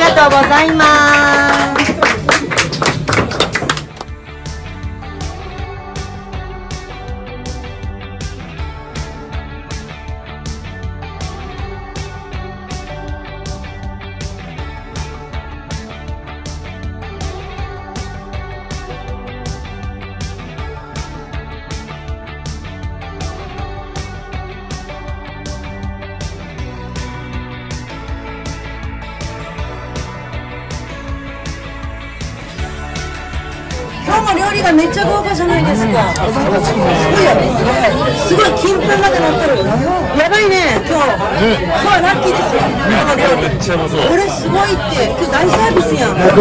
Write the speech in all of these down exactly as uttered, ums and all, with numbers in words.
がとうございます。今日も料理がめっちゃ豪華じゃないですか。すごいよね。すごい金粉まで乗ってる。やばいね今日。今日はラッキーですよ。この料理。これすごいって。今日大サービスやん。豪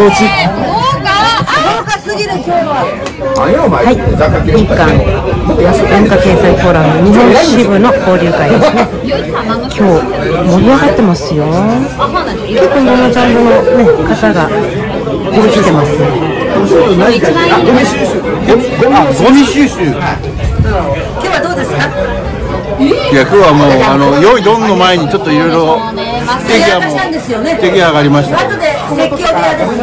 華すぎる今日は。 はい。日韓安文化経済フォーラム日本支部の交流会ですね。今日盛り上がってますよ。結構ママちゃんのね方が出てきてますね。ゴミ収集。ゴミ収集。 今日はどうですか。 いや今日はもうあの良いどんの前にちょっといろいろ出来上も出来上がりました。 後で説教部屋です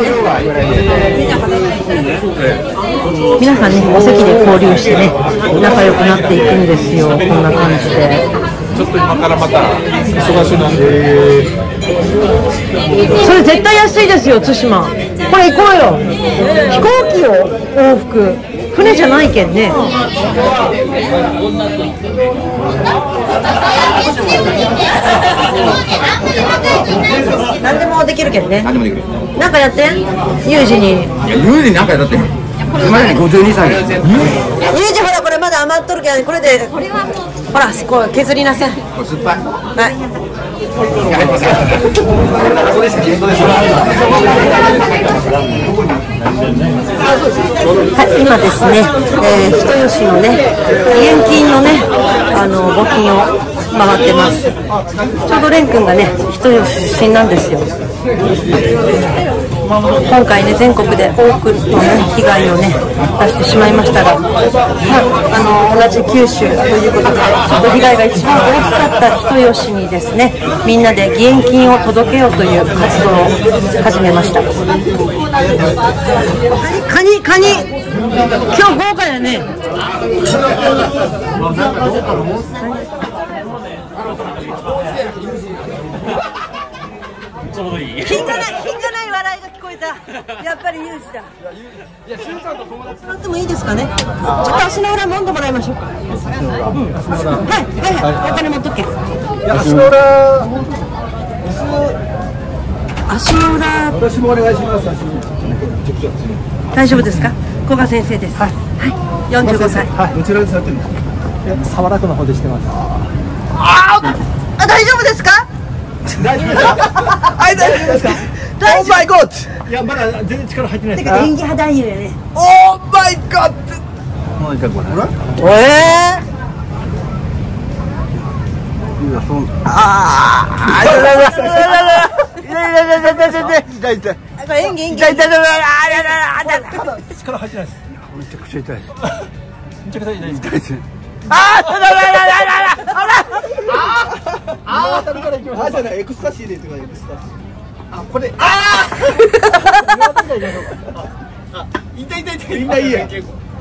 ね。 皆さんねお席で交流してね仲良くなっていくんですよ。こんな感じで。 ちょっと今からまた忙しいなんで。 それ絶対安いですよ対馬。これ行こうよ。飛行機よ往復。船じゃないけんね。何でもできるけんね。何でもできる。なんかやってん。ユージに。 いやユージなんかやだって。今までごじゅうにさい。ユージほらこれまだ余っとるけんこれで。ほらこう削りなさい。 これ酸っぱい。 はい。 はい、今ですね、えー、人吉のね、義援金のね、あの募金を回ってます。ちょうど蓮くんがね、人吉出身なんですよ。今回ね、全国で多くのね、被害をね、出してしまいましたが、まあ、あの同じ九州ということで、ちょっと被害が一番大きかった人吉にですね、みんなで義援金を届けようという活動を始めました。カニ、カニ、今日豪華やね。 品がない、品がない笑いが聞こえた。やっぱりユージだ。いや、しゅんさんと友達乗ってもいいですかね。ちょっと足の裏飲んでもらいましょうか。うん、はい、はい、はい、お金持っとけ。 いや足の裏。 足の裏。 私もお願いします。 大丈夫ですか。古賀先生です。はい、はい、よんじゅうごさい。 はい、どちらでされてるんですか。沢田区の方でしてます。 ああ、大丈夫ですか。 大丈夫ですか。はい、大丈夫ですか。オーマイゴッド。いや、まだ全然力入ってないです。 演技派男優やね。 オーマイゴッド。もう一回これ。 ええ。 ああ。いやいやいやいやいやいやいやいや。痛い痛い。 これ演技演技。 痛い痛い痛い。ああああ。力入ってないです。めちゃくちゃ痛いです。めちゃくちゃ痛いです。痛いです。ああ、だだだだだだ。あら。ああ。あたりから行きます。あ、じゃない、エクスタシーでとかエクスタシー。あ、これ。ああ。痛い痛い痛い。みんないいや。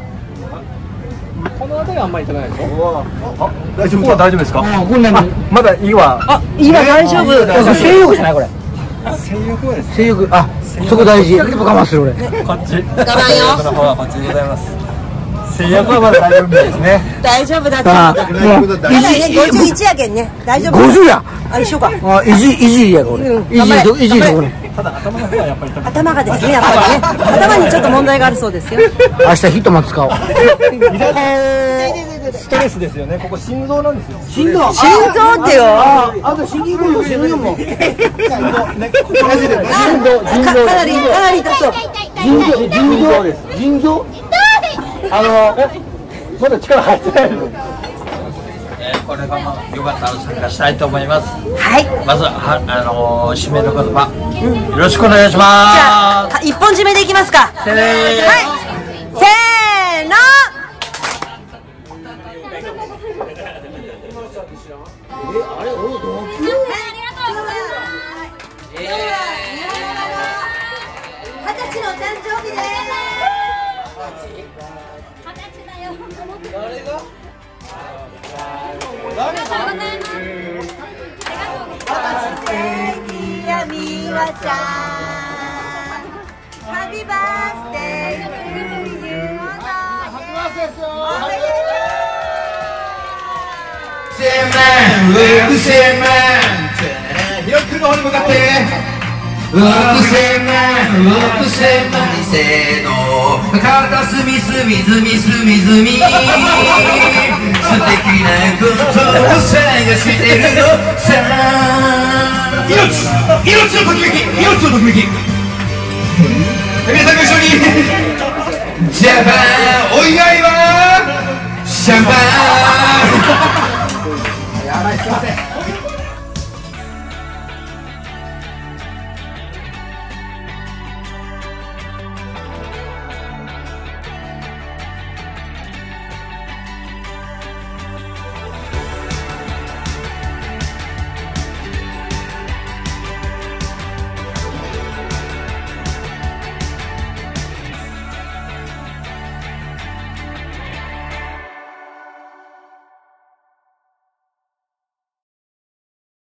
この辺りはあんまり痛くないでしょ。大丈夫。ここは大丈夫ですか。あ、こんなに。まだ胃は。 あ、胃は大丈夫。性欲じゃないこれ。 性欲はです。 性欲。あ、そこ大事。我慢する俺。 こっち。 我慢よ。 この方はこっちでございます。制約はまだ大丈夫ですね。 大丈夫だって。まだね、ごじゅういちやけんね。大丈夫。 ごじゅうや。 あ、一緒か。 あ、いじ、いじやこれ。いじ、いじこれ。 ただ頭の方はやっぱり。 頭がですね、やっぱりね。頭にちょっと問題があるそうですよ。 明日ヒットマン使おう。 ストレスですよね。ここ心臓なんですよ。 心臓。 心臓ってよ。 あと死に行く死ぬよもう。心臓。 かなり、かなり痛そう。 腎臓、腎臓です。腎臓。あの、まだ力入ってないの。 これがよかったら参加したいと思います。 はい。 まずはあのー、締めの言葉、よろしくお願いします。 じゃあ一本締めでいきますか。 せーの。 はい。せーの。え、あれ、俺同級。ありがとうございます。 誕生日です。みわちゃん、ハッピーバースデートゥーユー。おめでとう。 千万、六千万、ひろきくんの方に向かって六千万、六千万、せーの、片隅隅隅隅隅、素敵なことを探してるのさ。命、命のときめき、命のときめき。皆さんご一緒にジャパン